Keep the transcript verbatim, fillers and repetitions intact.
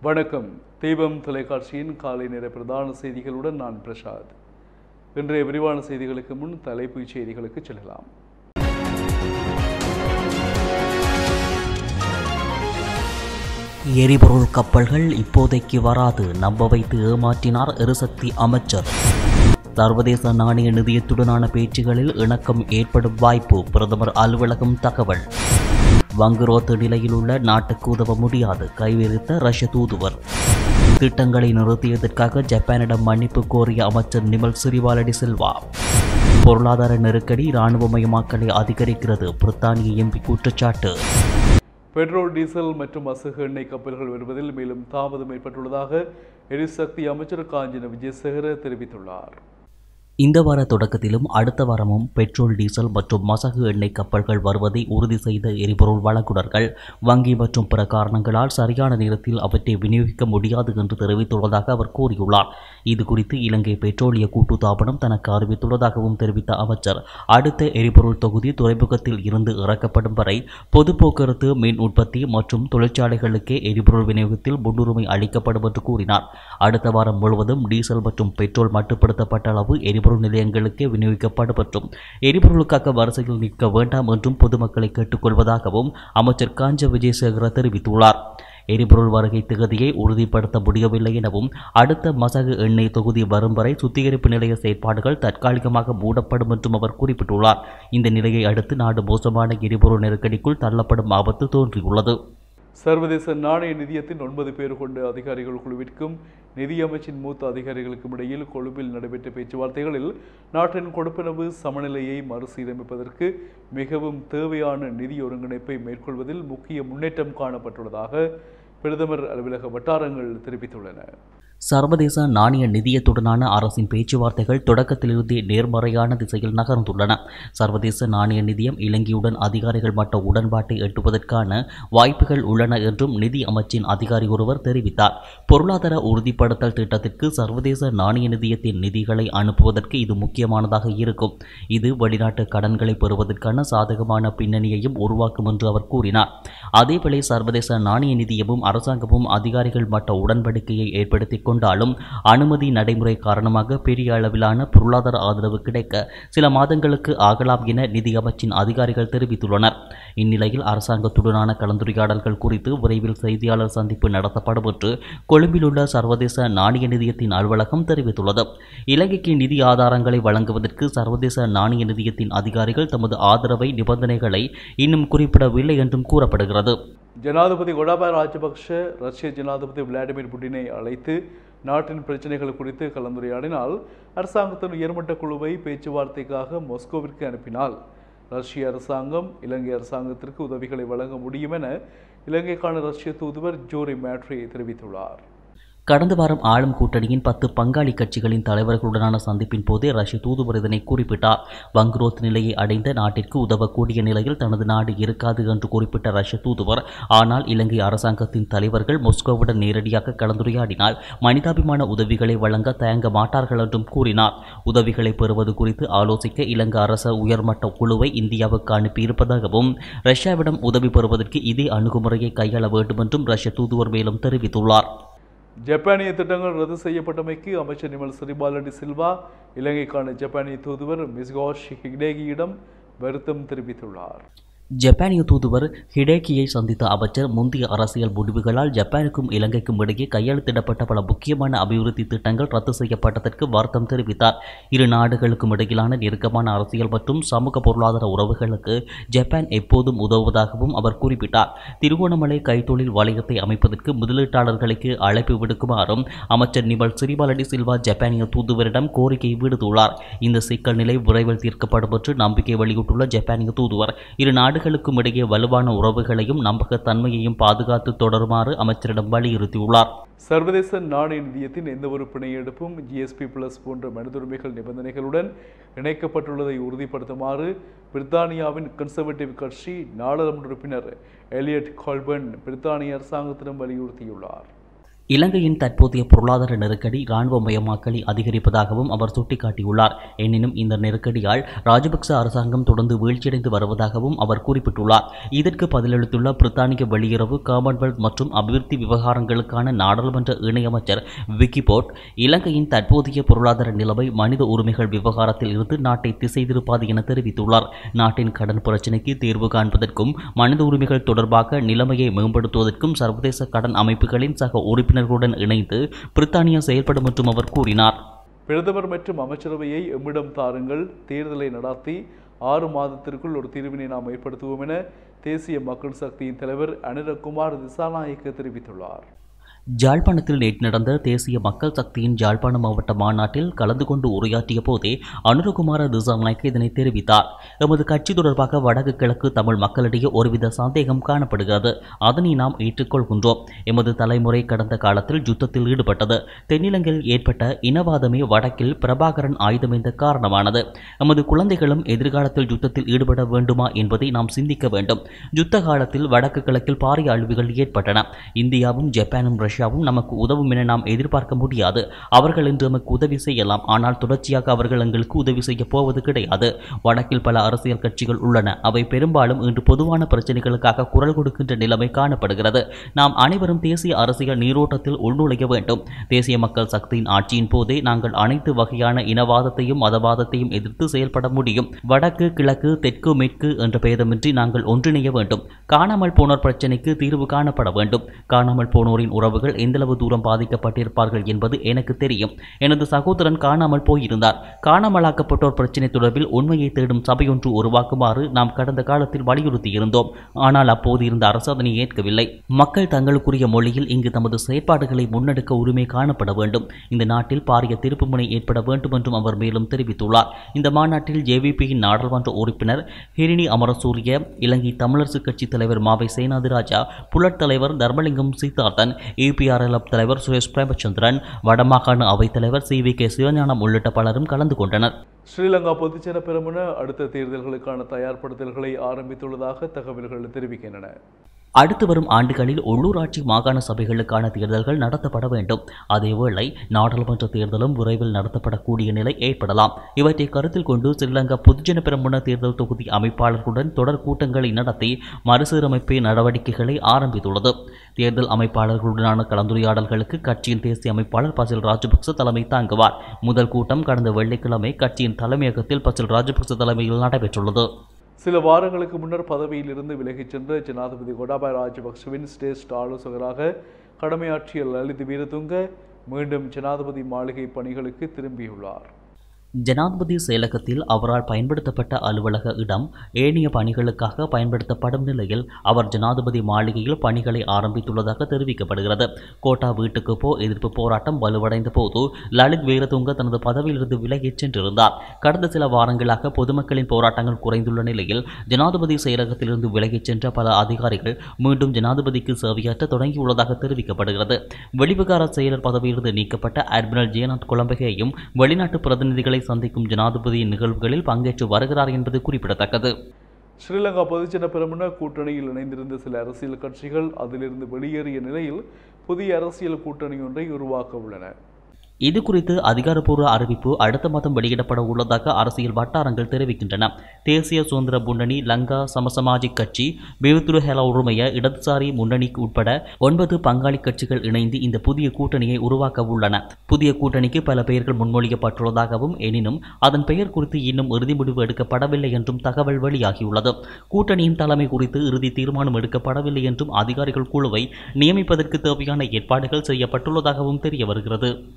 வணக்கம். தீபம் தொலைக்காட்சியின் காலை நேர பிரதான செய்திகளுடன் நான் பிரசாத். இன்றைய விரிவான செய்திகளுக்கு முன் தலைப்புச் செய்திகளுக்கு செல்லலாம். எரிபொருள் கப்பல்கள் இப்போதைக்கு வராது, நம்ப வைத்து ஏமாற்றினார் எரிசக்தி அமைச்சர். சர்வதேச நாணய நிதியத்துடனான பேச்சுகளில் இணக்கம் ஏற்படும் வாய்ப்பு, பிரதமர் அலுவலகம் தகவல். வங்குரோத்து நிலையில் உள்ள நாட்டுக்கு உதவ முடியாது, கைவிரித்த ரஷ்ய தூதுவர். திட்டங்களை நிறுத்தியதற்காக ஜப்பானிடம் மன்னிப்பு கோரிய அமைச்சர் நிமல் சிறிவாலடி சில்வா. பொருளாதார நெருக்கடி இராணுவமயமாக்கலை அதிகரிக்கிறது, பிரித்தானிய எம்பி குற்றச்சாட்டு. பெட்ரோல், டீசல் மற்றும் அசகு எண்ணெய் கப்பல்கள் வருவதில் மேலும் தாமதம் ஏற்பட்டுள்ளதாக எரிசக்தி அமைச்சர் காஞ்சன விஜயசேகர தெரிவித்துள்ளார். இந்த வார தொடக்கத்திலும் அடுத்த வாரமும் பெட்ரோல், டீசல் மற்றும் மசகு எண்ணெய் கப்பல்கள் வருவதை உறுதி செய்த எரிபொருள் வழங்குனர்கள் வங்கி மற்றும் பிற காரணங்களால் சரியான நேரத்தில் அவற்றை விநியோகிக்க முடியாது என்று தெரிவித்துள்ளதாக அவர் கூறியுள்ளார். இதுகுறித்து இலங்கை பெட்ரோலிய கூட்டுத்தாபனம் தனக்கு அறிவித்துள்ளதாகவும் தெரிவித்த அமைச்சர், அடுத்த எரிபொருள் தொகுதி துறைமுகத்தில் இருந்து இறக்கப்படும் வரை பொது போக்குவரத்து, மின் உற்பத்தி மற்றும் தொழிற்சாலைகளுக்கே எரிபொருள் விநியோகத்தில் முன்னுரிமை அளிக்கப்படும் என்று கூறினார். அடுத்த வாரம் முழுவதும் டீசல் மற்றும் பெட்ரோல் மட்டுப்படுத்தப்பட்ட அளவு எரிபொருள் எரிபொருள் நிலையங்களுக்கே விநியோகிக்கப்படும் என்றும் எரிபொருளுக்காக வரிசையில் நிற்க வேண்டாம் என்றும் பொதுமக்களை கேட்டுக்கொள்வதாகவும் அமைச்சர் காஞ்ச விஜயசேகர தெரிவித்துள்ளார். எரிபொருள் வருகை திகதியை உறுதிப்படுத்த முடியவில்லை எனவும் அடுத்த மசகு எண்ணெய் தொகுதி வரும் வரை சுத்திகரிப்பு நிலைய செயற்பாடுகள் தற்காலிகமாக மூடப்படும் என்றும் அவர் குறிப்பிட்டுள்ளார். இந்த நிலையை அடுத்து நாடு மோசமான எரிபொருள் நெருக்கடிக்குள் தள்ளப்படும் ஆபத்து தோன்றியுள்ளது. சர்வதேச நாணய நிதியத்தின் ஒன்பது பேர் கொண்ட அதிகாரிகள் குழுவிற்கும் நிதியமைச்சின் மூத்த அதிகாரிகளுக்கும் இடையில் கொழும்பில் நடைபெற்ற பேச்சுவார்த்தைகளில் நாட்டின் கொடுப்பனவு சமநிலையை மறுசீரமைப்பதற்கு மிகவும் தேவையான நிதி ஒருங்கிணைப்பை மேற்கொள்வதில் முக்கிய முன்னேற்றம் காணப்பட்டுள்ளதாக பிரதமர் அலுவலக வட்டாரங்கள் தெரிவித்துள்ளன. சர்வதேச நாணய நிதியத்துடனான அரசின் பேச்சுவார்த்தைகள் தொடக்கத்திலிருந்தே நேர்மறையான திசையில் நகர்ந்துள்ளன. சர்வதேச நாணய நிதியம் இலங்கையுடன் அதிகாரிகள் மட்ட உடன்பாட்டை எட்டுவதற்கான வாய்ப்புகள் உள்ளன என்றும் நிதி அமைச்சின் அதிகாரி ஒருவர் தெரிவித்தார். பொருளாதார உறுதிப்படுத்தல் திட்டத்திற்கு சர்வதேச நாணய நிதியத்தின் நிதிகளை அனுப்புவதற்கு இது முக்கியமானதாக இருக்கும். இது வெளிநாட்டு கடன்களை பெறுவதற்கான சாதகமான பின்னணியையும் உருவாக்கும் என்று அவர் கூறினார். அதேவேளை சர்வதேச நாணய நிதியமும் அரசாங்கமும் அதிகாரிகள் மட்ட உடன்படிக்கையை ஏற்படுத்தி கொண்டாலும் அனுமதி நடைமுறை காரணமாக பெரிய அளவிலான பொருளாதார ஆதரவு கிடைக்க சில மாதங்களுக்கு ஆகலாம் என நிதி அமைச்சின் அதிகாரிகள் தெரிவித்துள்ளனர். இந்நிலையில் அரசாங்கத்துடனான கலந்துரையாடல்கள் குறித்து விரைவில் செய்தியாளர் சந்திப்பு நடத்தப்படும் என்று கொழும்பில் உள்ள சர்வதேச நாணய நிதியத்தின் அலுவலகம் தெரிவித்துள்ளது. இலங்கைக்கு நிதி ஆதாரங்களை வழங்குவதற்கு சர்வதேச நாணய நிதியத்தின் அதிகாரிகள் தமது ஆதரவை நிபந்தனைகளை இன்னும் குறிப்பிடவில்லை என்றும் கூறப்படுகிறது. ஜனாதிபதி கோட்டாபய ராஜபக்ஷ ரஷ்ய ஜனாதிபதி விளாடிமிர் புட்டினை அழைத்து நாட்டின் பிரச்சினைகள் குறித்து கலந்துரையாடினால் அரசாங்கத்தின் உயர்மட்ட குழுவை பேச்சுவார்த்தைக்காக மாஸ்கோவிற்கு அனுப்பினால் ரஷ்ய அரசாங்கம் இலங்கை அரசாங்கத்திற்கு உதவிகளை வழங்க முடியும் என இலங்கைக்கான ரஷ்ய தூதுவர் ஜோரி மேட்ரி தெரிவித்துள்ளார். கடந்த வாரம் ஆளும் கூட்டணியின் பத்து பங்காளி கட்சிகளின் தலைவர்களுடனான சந்திப்பின் போதே ரஷ்ய தூதுவர் இதனை குறிப்பிட்டார். வங்குரோத் நிலையை அடைந்த நாட்டிற்கு உதவக்கூடிய நிலையில் தனது நாடு இருக்காது என்று குறிப்பிட்ட ரஷ்ய தூதுவர், ஆனால் இலங்கை அரசாங்கத்தின் தலைவர்கள் மாஸ்கோவுடன் நேரடியாக கலந்துரையாடினால் மனிதாபிமான உதவிகளை வழங்க தயங்க மாட்டார்கள் என்றும் கூறினார். உதவிகளை பெறுவது குறித்து ஆலோசிக்க இலங்கை அரசு உயர்மட்ட குழுவை இந்தியாவுக்கு அனுப்பியிருப்பதாகவும் ரஷ்யாவிடம் உதவி பெறுவதற்கு இதே அணுகுமுறையை கையாள வேண்டும் என்றும் ரஷ்ய தூதுவர் மேலும் தெரிவித்துள்ளார். ஜப்பானிய திட்டங்கள் ரத்து செய்யப்பட்டமைக்கு அமைச்சர் நிமல் சிறிபாலடி சில்வா இலங்கைக்கான ஜப்பானிய தூதுவர் மிஸ்கோஷ் ஹிடேகியிடம் வருத்தம் தெரிவித்துள்ளார். ஜப்பானிய தூதுவர் ஹிடேகியை சந்தித்த அமைச்சர், முந்தைய அரசியல் முடிவுகளால் ஜப்பானுக்கும் இலங்கைக்கும் இடையே கையெழுத்திடப்பட்ட பல முக்கியமான அபிவிருத்தி திட்டங்கள் ரத்து செய்யப்பட்டதற்கு வருத்தம் தெரிவித்தார். இரு நாடுகளுக்கும் இடையிலான நெருக்கமான அரசியல் மற்றும் சமூக பொருளாதார உறவுகளுக்கு ஜப்பான் எப்போதும் உதவுவதாகவும் அவர் குறிப்பிட்டார். திருகோணமலை கைத்தொழில் வலயத்தை அமைப்பதற்கு முதலீட்டாளர்களுக்கு அழைப்பு விடுக்குமாறும் அமைச்சர் நிமல் சிறிபாலடி சில்வா ஜப்பானிய தூதுவரிடம் கோரிக்கை விடுத்துள்ளார். இந்த சிக்கல் நிலை விரைவில் தீர்க்கப்படும் என்று நம்பிக்கை வெளியிட்டுள்ள ஜப்பானிய தூதுவர், இரு நாடுகளுக்கும் இடையே வலுவான உறவுகளையும் நம்பகத்தன்மையையும் பாதுகாத்து தொடருமாறு அமைச்சரிடம் வலியுறுத்தியுள்ளார். சர்வதேச நாணய நிதியத்தின் எந்தவொரு பிணையெடுப்பும் ஜிஎஸ்பி பிளஸ் போன்ற மனிதுரிமைகள் நிபந்தனைகளுடன் இணைக்கப்பட்டுள்ளதை உறுதிப்படுத்துமாறு பிரித்தானியாவின் கன்சர்வேட்டிவ் கட்சி நாடாளுமன்ற உறுப்பினர் எலியட் கோல்பர்ன் பிரித்தானிய அரசாங்கத்திடம் வலியுறுத்தியுள்ளார். இலங்கையின் தற்போதைய பொருளாதார நெருக்கடி இராணுவமயமாக்கலை அதிகரிப்பதாகவும் அவர் சுட்டிக்காட்டியுள்ளார். எனினும் இந்த நெருக்கடியால் ராஜபக்ச அரசாங்கம் தொடர்ந்து வீழ்ச்சியடைந்து வருவதாகவும் அவர் குறிப்பிட்டுள்ளார். இதற்கு பதிலளித்துள்ள பிரித்தானிய வெளியுறவு, காமன்வெல்த் மற்றும் அபிவிருத்தி விவகாரங்களுக்கான நாடாளுமன்ற இணையமைச்சர் விக்கிபோர்ட், இலங்கையின் தற்போதைய பொருளாதார நிலைமை மனித உரிமைகள் விவகாரத்தில் இருந்து நாட்டை திசை திருப்பாது என தெரிவித்துள்ளார். நாட்டின் கடன் பிரச்சினைக்கு தீர்வு காண்பதற்கும் மனித உரிமைகள் தொடர்பாக நிலைமையை மேம்படுத்துவதற்கும் சர்வதேச கடன் அமைப்புகளின் சக உறுப்பினர் உறுப்பினர்களுடன் இணைந்து பிரித்தானியா செயல்படும் என்றும் அவர் கூறினார். பிரதமர் மற்றும் அமைச்சரவையை எம்மிடம் தாருங்கள், தேர்தலை நடத்தி ஆறு மாதத்திற்குள் ஒரு தீர்வினை நாம் ஏற்படுத்துவோம் என தேசிய மக்கள் சக்தியின் தலைவர் அனுரகுமார் திசாநாயக்க தெரிவித்துள்ளார். ஜாழ்ப்பாணத்தில் நேற்று நடந்த தேசிய மக்கள் சக்தியின் ஜாழ்ப்பாணம் மாவட்ட மாநாட்டில் கலந்து கொண்டு உரையாற்றிய போதே அனுரகுமார திசாநாயக்க இதனை தெரிவித்தார். எமது கட்சி தொடர்பாக வடக்கு கிழக்கு தமிழ் மக்களிடையே ஒருவித சந்தேகம் காணப்படுகிறது. அதனை நாம் ஏற்றுக்கொள்கின்றோம். எமது தலைமுறை கடந்த காலத்தில் யுத்தத்தில் ஈடுபட்டது. தென்னிலங்கையில் ஏற்பட்ட இனவாதமே வடக்கில் பிரபாகரன் ஆயுதமேந்த காரணமானது. எமது குழந்தைகளும் எதிர்காலத்தில் யுத்தத்தில் ஈடுபட வேண்டுமா என்பதை நாம் சிந்திக்க வேண்டும். யுத்த காலத்தில் வடக்கு கிழக்கில் பாரிய அழிவுகள் ஏற்பட்டன. இந்தியாவும் ஜப்பானும் ரஷ்யாவும் நமக்கு உதவும் என நாம் எதிர்பார்க்க முடியாது. அவர்கள் இன்று நமக்கு உதவி செய்யலாம், ஆனால் தொடர்ச்சியாக அவர்கள் எங்களுக்கு உதவி செய்ய போவது கிடையாது. வடக்கில் பல அரசியல் கட்சிகள் உள்ளன. அவை பெரும்பாலும் இன்று பொதுவான பிரச்சனைகளுக்காக குரல் கொடுக்கின்ற நிலைமை காணப்படுகிறது. நாம் அனைவரும் தேசிய அரசியல் நீரோட்டத்தில் உள்நுழைய வேண்டும். தேசிய மக்கள் சக்தியின் ஆட்சியின் போதே நாங்கள் அனைத்து வகையான இனவாதத்தையும் மதவாதத்தையும் எதிர்த்து செயல்பட முடியும். வடக்கு கிழக்கு தெற்கு மேற்கு என்ற பேதமின்றி நாங்கள் ஒன்றிணைய வேண்டும். காணாமல் போனோர் பிரச்சினைக்கு தீர்வு காணப்பட வேண்டும். காணாமல் போனோரின் உறவுகள் எந்தளவு தூரம் பாதிக்கப்பட்டிருப்பார்கள் என்பது எனக்கு தெரியும். எனது சகோதரன் காணாமல் போயிருந்தார். காணாமலாக்கப்பட்டோர் பிரச்சினை தொடர்பில் உண்மையை தேடும் சபையொன்று உருவாக்குமாறு நாம் கடந்த காலத்தில் வலியுறுத்தியிருந்தோம். ஆனால் அப்போது இருந்த அரசு அதனை ஏற்கவில்லை. மக்கள் தங்களுக்குரிய மொழியில் இங்கு தமது செயற்பாடுகளை முன்னெடுக்க உரிமை காணப்பட வேண்டும். இந்த நாட்டில் பாரிய திருப்புமுனை ஏற்பட வேண்டும் என்றும் அவர் மேலும் தெரிவித்துள்ளார். இந்த மாநாட்டில் ஜேவிபியின் நாடாளுமன்ற உறுப்பினர் ஹிரிணி அமரசூரிய, இலங்கை தமிழரசு கட்சி தலைவர் மாவை சேனாதிராஜா, புலட் தலைவர் தர்மலிங்கம் சீதார்த்தன், யூபிஆர்எல்எஃப் தலைவர் சுரேஷ் பிரேமச்சந்திரன், வடமாகாண அவைத் தலைவர் சி வி கே சிவஞானம் உள்ளிட்ட பலரும் கலந்து கொண்டனர். ஸ்ரீலங்கா பொதுஜன பெரமுன அடுத்த தேர்தல்களுக்கான தயார்படுத்தல்களை ஆரம்பித்துள்ளதாக தகவல்கள் தெரிவிக்கின்றன. அடுத்து வரும் ஆண்டுகளில் உள்ளூராட்சி மாகாண சபைகளுக்கான தேர்தல்கள் நடத்தப்பட வேண்டும். அதேவேளை நாடாளுமன்ற தேர்தலும் விரைவில் நடத்தப்படக்கூடிய நிலை ஏற்படலாம். இவற்றை கருத்தில் கொண்டு ஸ்ரீலங்கா பொதுஜன பெரமுன தேர்தல் தொகுதி அமைப்பாளர்களுடன் தொடர் கூட்டங்களை நடத்தி மறுசீரமைப்பு நடவடிக்கைகளை ஆரம்பித்துள்ளது. தேர்தல் அமைப்பாளர்களுடனான கலந்துரையாடல்களுக்கு கட்சியின் தேசிய அமைப்பாளர் பசில் ராஜபக்ச தலைமை தாங்குவார். முதல் கூட்டம் கடந்த வெள்ளிக்கிழமை கட்சியின் தலைமையகத்தில் பசில் ராஜபக்ச தலைமையில் நடைபெற்றுள்ளது. சில வாரங்களுக்கு முன்னர் பதவியில் இருந்து விலகிச் சென்ற ஜனாதிபதி கோட்டாபய ராஜபக்சவின் சிரேஷ்ட ஆலோசகராக கடமையாற்றிய லலித் வீரதுங்க மீண்டும் ஜனாதிபதி மாளிகை பணிகளுக்கு திரும்பியுள்ளார். ஜனாதிபதி செயலகத்தில் அவரால் பயன்படுத்தப்பட்ட அலுவலக இடம் ஏனைய பணிகளுக்காக பயன்படுத்தப்படும் நிலையில் அவர் ஜனாதிபதி மாளிகையில் பணிகளை ஆரம்பித்துள்ளதாக தெரிவிக்கப்படுகிறது. கோட்டா வீட்டுக்கு போ எதிர்ப்பு போராட்டம் வலுவடைந்த போது லலித் வீரதுங்க தனது பதவியிலிருந்து விலகிச் சென்றிருந்தார். கடந்த சில வாரங்களாக பொதுமக்களின் போராட்டங்கள் குறைந்துள்ள நிலையில் ஜனாதிபதி செயலகத்திலிருந்து விலகிச் சென்ற பல அதிகாரிகள் மீண்டும் ஜனாதிபதிக்கு சேவையாற்ற தொடங்கியுள்ளதாக தெரிவிக்கப்படுகிறது. வெளிவிகார செயலர் பதவியிலிருந்து நீக்கப்பட்ட அட்மிரல் ஜெயநாத் கொலம்பகேயும் வெளிநாட்டு பிரதிநிதிகளை சந்திக்கும் ஜனாதிபதியின் நிகழ்வுகளில் பங்கேற்று வருகிறார் என்பது குறிப்பிடத்தக்கது. ஸ்ரீலங்கா பொதுஜன பெரமுன கூட்டணியில் இணைந்திருந்த சில அரசியல் கட்சிகள் அதிலிருந்து வெளியேறிய நிலையில் புதிய அரசியல் கூட்டணி ஒன்றை உருவாக்க உள்ளன. இது குறித்து அதிகாரப்பூர்வ அறிவிப்பு அடுத்த மாதம் வெளியிடப்பட உள்ளதாக அரசியல் வட்டாரங்கள் தெரிவிக்கின்றன. தேசிய சுதந்திர முன்னணி, லங்கா சமசமாஜிக் கட்சி, பிவித்துரு ஹெல உரிமைய இடதுசாரி முன்னணிக்கு உட்பட ஒன்பது பங்காளி கட்சிகள் இணைந்து இந்த புதிய கூட்டணியை உருவாக்க உள்ளன. புதிய கூட்டணிக்கு பல பெயர்கள் முன்மொழியப்பட்டுள்ளதாகவும், எனினும் அதன் பெயர் குறித்து இன்னும் இறுதி முடிவு எடுக்கப்படவில்லை என்றும் தகவல் வெளியாகியுள்ளது. கூட்டணியின் தலைமை குறித்து இறுதி தீர்மானம் எடுக்கப்படவில்லை என்றும் அதிகாரிகள் குழுவை நியமிப்பதற்கு தேவையான ஏற்பாடுகள் செய்யப்பட்டுள்ளதாகவும் தெரிய வருகிறது.